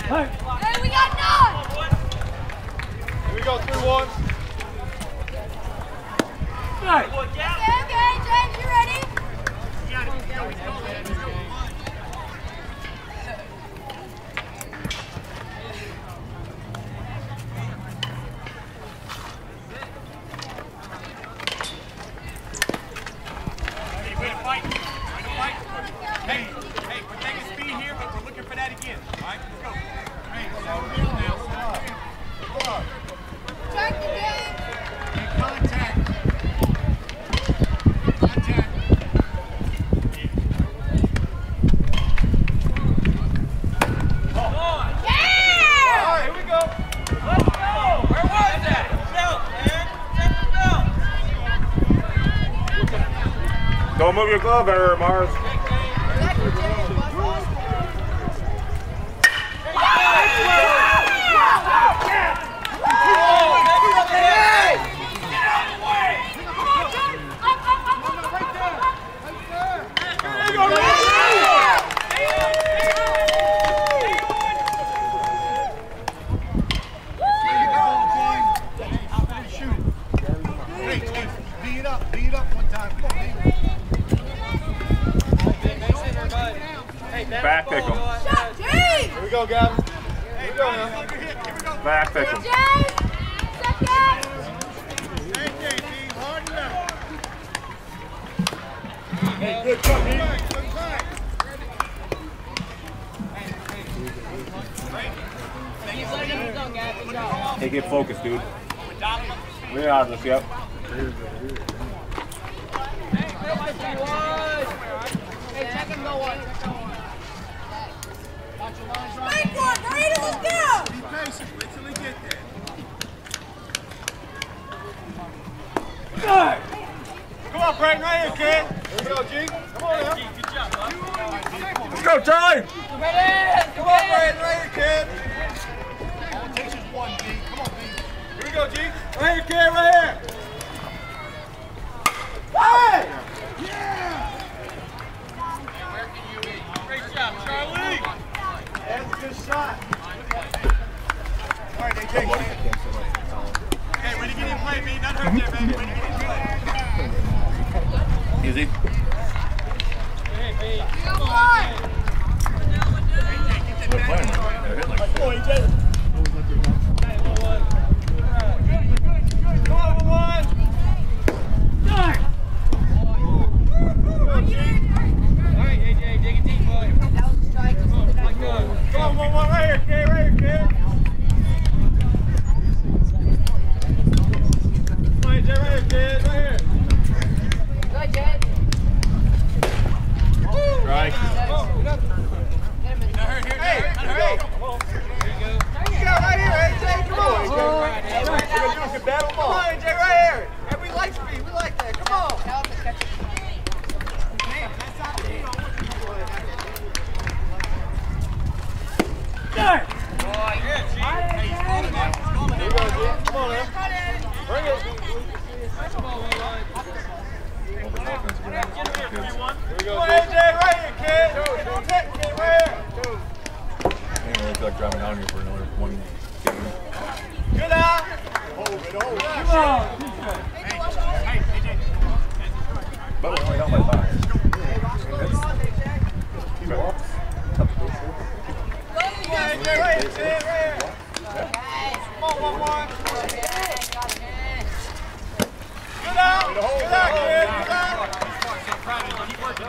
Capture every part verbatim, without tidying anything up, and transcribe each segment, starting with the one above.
Hey, we got none! Here we go, three one. Okay, okay, James, you ready? Hey, hey, we're taking speed here, but we're looking for that again. All right, let's go. Hey, slow down now. Come on. Check the game. Make contact. Contact. Come on. Yeah! All right, here we go. Let's go. Where was that? Belt, man. Check the belt. Don't move your glove error, Mars. Back pick him. Here we go, Gavin. Here we go now. Back pick him. Hey, good cut, man. Hey, get focused, dude. We're out of this, yep. Hey, check him, go one. Wait for it, Brady, let's go! Be patient, wait till we get there. Come on, Brayden, right here, kid. Here we go, G. Come on now. Good job, bud. Let's go, Charlie. Ready? Come on, Brayden, right here, kid. Takes just one, G. Come on, B. Here we go, G. Right here, kid, right here. Hey! Yeah! Where can you be? Great job, Charlie. That's a good shot. All right, they take it. Hey, when you get in play, B, not hurt there, baby. When you get in play. Easy. Hey, B. Come on! They're playing. They're hitting like Come on, E J. Come on, one. Done. All right, A J, dig it deep, boy. That was a strike. Come on, one, one, right here, kid, right here, kid. Come on, A J, right here, kid, right here. Good, Jed. Strike. Hey, hey. Come on. There you go. You got right here, A J. Come on, A J. We're going to do some battle ball. Come on, A J, right here. Hey, we like speed. We like that. Come on. Done. Boy, yeah, G. Hey, he's calling that. He's calling Here that. we go, G. Come on now. Bring it. Come on, we like. Here we go, Come on, G. A J, right here, kid. Don't take kid, right here. It looks like driving down here for another one game. Good eye. Hold it, hold it. Come on. Hey, hey, A J. But we're only down by five. Come on, A J, right here, kid, right here. Come on, one, one. Good eye. Good eye, kid. Good eye. Keep working.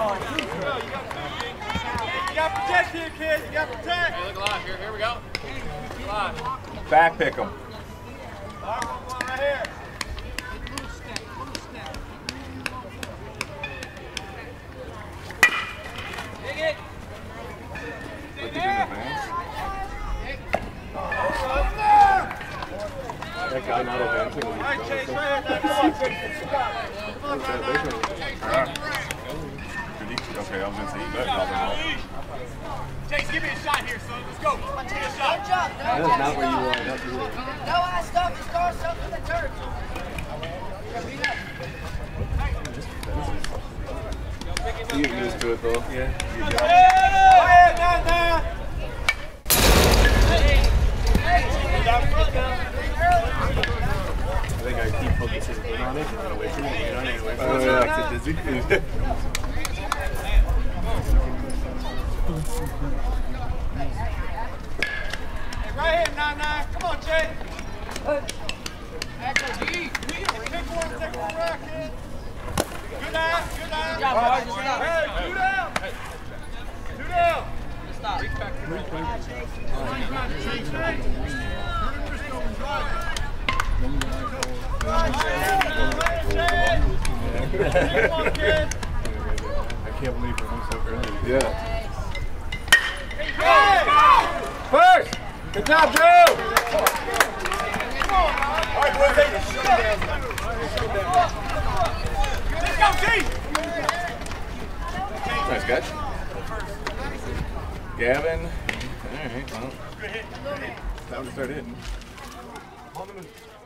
You got to protect here, kid. You got to protect. Hey, look alive here. Here we go. Alive. Back pick him. All right, one, one, right here. Dig it. Look at man. That guy not advancing. All right, Chase, right here. Come on, Chase. Come on, right now. Okay, I was going to say, you better help him out. Chase, give me a shot here, son. Let's go. Give me a shot. Good job. That is not where you want. That's where you want. No high stuff, just start stuff in the turf. You get used to it, though. Yeah. Hey, now, now. I think I keep focusing in on it and then away from it, in on it, away from it. Oh, yeah. Makes it dizzy. Hey, right here, nine nine. Come on, Jay. Take one, take one rock, kid. Good eye, good eye. Good job, Mark. Good job. Hey, two down. Two down. Stop. I can't believe we're home so early. Yeah. Hey! First! Good job, Joe! All right, boys, take it. Let's go, G! Nice catch. Gavin. All right, well. Good hit. Good hit. Time to start hitting.